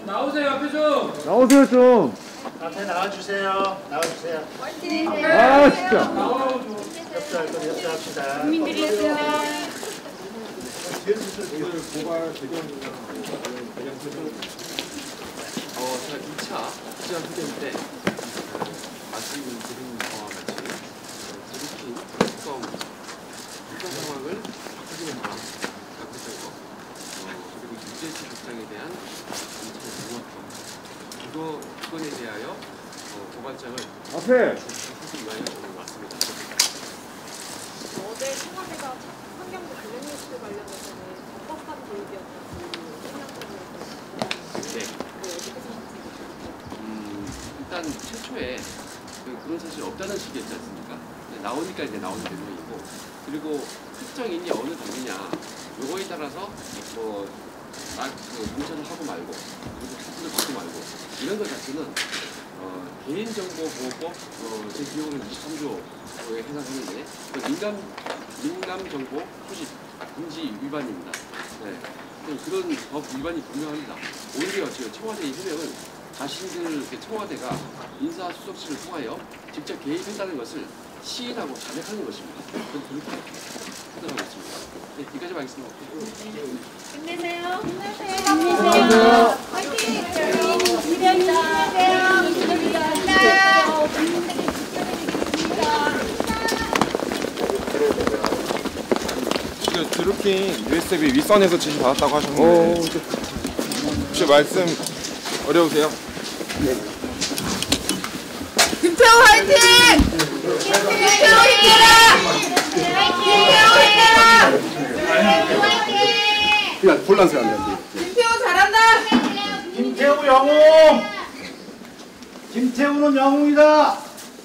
나오세요, 앞에 좀. 나오세요, 좀. 앞에 나와주세요. 나와주세요. 화이팅! 아, 진짜. 협조할 건 협조합시다. 국민들이었어요. 오늘 고발 대경이나 대경 제가 2차 시장 후견 때 말씀드린 바와 같이 드루킹 특검 상황을 확인해라 라고 했던 거, 그리고 유재수 국장에 대한 검찰 공화법 그건에 대하여 고발장을 앞에. 수습 위하여 저는 왔습니다. 어제 청와대가 환경부 블랙리스트 관련해서는 적법한 교육이었다고 생각하고 일단 최초에 그런 사실이 없다는 식이었지 않습니까? 나오니까 이제 나오는 내용이고, 그리고 특정인이 어느 당이냐 요거에 따라서 문자를 하고 말고 그리고 사진을 받고 말고 이런 것 자체는 개인정보보호법 제9호는 23조에 해당하는데 민감정보 수집 금지 위반입니다. 네. 그런 법 위반이 분명합니다. 오히려 지금 청와대의 해명은 자신들 청와대가 인사수석실을 통하여 직접 개입했다는 것을 시인하고 자백하는 것입니다. 그건 그렇게 판단하고 있습니다. 네, 여기까지 하겠습니다. 힘내세요. 힘내세요. 화이팅! 지금 드루킹 USB 윗선에서 지시 받았다고 하셨는데 혹시 말씀 어려우세요? 김태호 화이팅! 김태호 힘내라! 김태호 힘내라! 그냥 혼란스러운데. 김태호 잘한다! 김태우 영웅! 김태우는 영웅이다!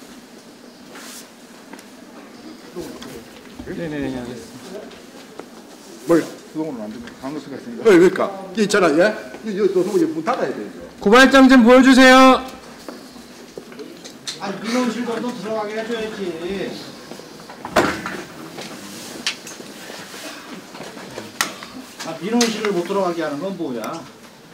네네네, 알겠습니다. 뭘? 수동으로 안 되면 강도수가 있으니까. 그러니까 이게 있잖아, 예? 이거 또 문 닫아야 돼. 고발장 좀 보여주세요. 아니, 민원실 정도 들어가게 해줘야지. 민원실을 못 들어가게 하는 건 뭐야?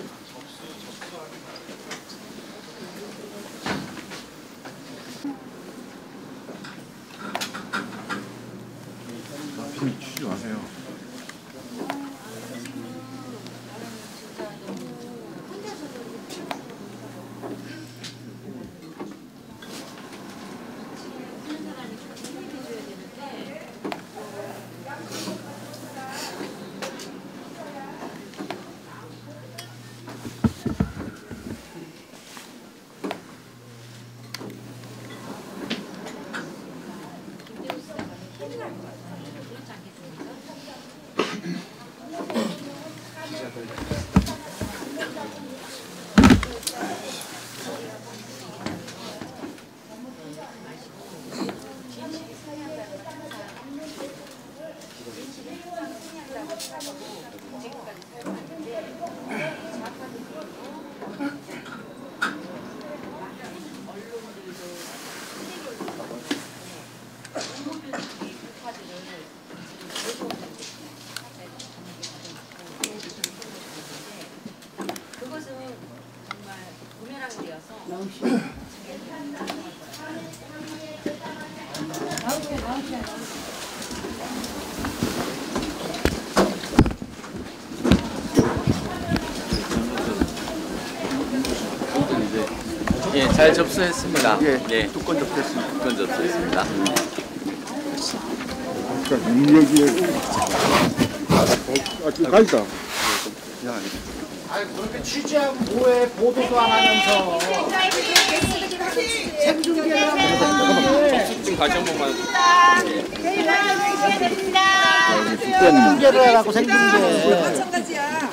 주지 마세요. 예, 잘 접수했습니다. 예, 두건 접수했습니다. 두건 접수했습니다. 그러니까 여기에 가있다. 아니, 그렇게 취재하고 뭐해? 보도도 안 하면서. 생중계를 하면 지금 다시 한 번만. 생중계를 하라고, 생중계. 마찬가지야.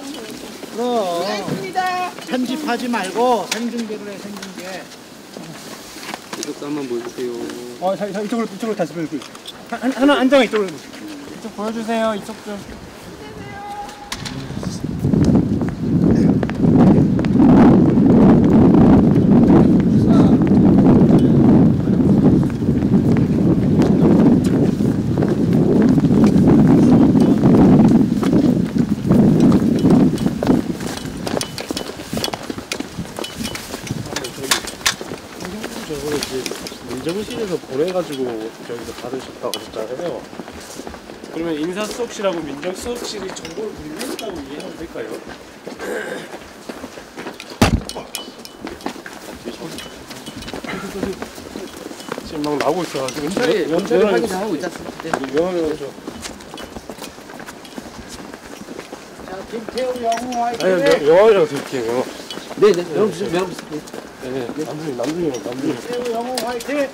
그럼 편집하지 말고 생중계를 해, 생중계. 이쪽도 한번 보여주세요. 자, 이쪽으로 다시 보여주세요. 하나 한 장에 이쪽으로. 이쪽 보여주세요. 이쪽 좀. 민정실에서 보내가지고 저기서 받으셨다고 하셨잖아요. 그러면 인사수석실하고 민정수석실이 정보를 분리했다고 이해하면 될까요? 지금 막 나오고 있어가지고 연결을 확인하고 있지 않습니까? 명함이죠. 자, 김태우 영웅 화이팅! 아니 명함이라고 드릴게요. 네네. 여러분 주세요. 여러분 주세요. 네, 남준이. 김태우 영웅 화이팅!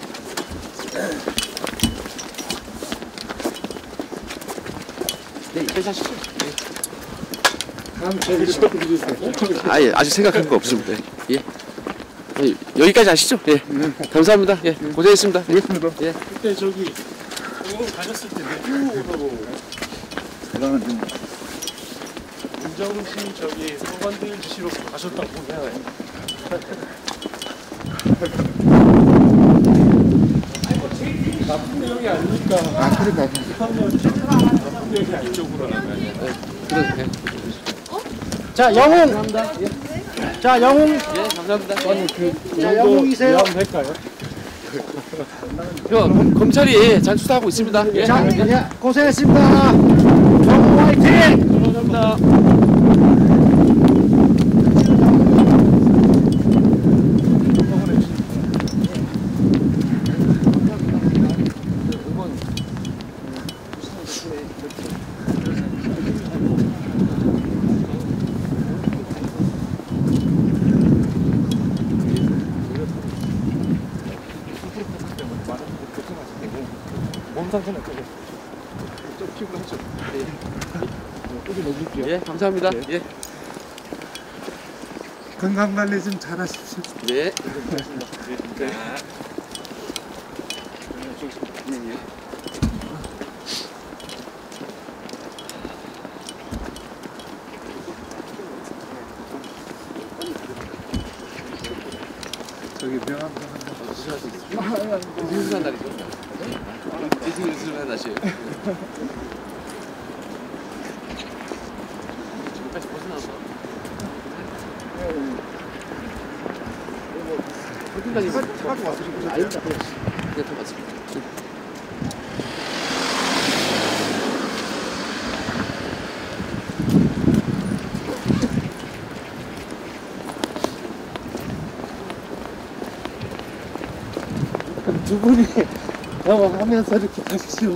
네, 괜찮으시죠? 다음 저기 좀 아예 아직 생각한 거 없습니다. 예. 여기까지 하시죠. 예. 감사합니다. 예. 고생했습니다. 예. 예. 그때 저기 영웅 가셨을 때 누구하고 민정실 저기 소관들 지시로 가셨다고 보면 나쁜 내용이 아니니까. 그러니까. 나쁜 내용이 아니쪽으로 나가요. 그래. 자, 영웅! 자, 영웅! 예. 감사합니다. 자, 영웅이세요. 이해하면 될까요? 검찰이 잘 수사하고 있습니다. 예. 자, 예, 고생했습니다. 영웅 화이팅! 감사합니다. 몸 상태는 어떠세요? 좀 피곤하죠? 여기 넣어줄게요. 예. 감사합니다. 예. 건강관리 좀 잘하십시오. 네. 저기 명함 무슨 날이죠? 디스니 무슨 날이에요? 지금까지 벗어나서 어딘가지 가지고 왔으니까. 아닙니다. 네, 더 맞습니다. 두 분이 영업하면서 이렇게 하십시오.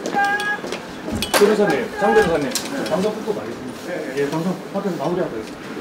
변호사님, 장 변호사님, 방송 듣고 가겠습니다. 예, 방송 하면서 마무리하도록 하겠습니다.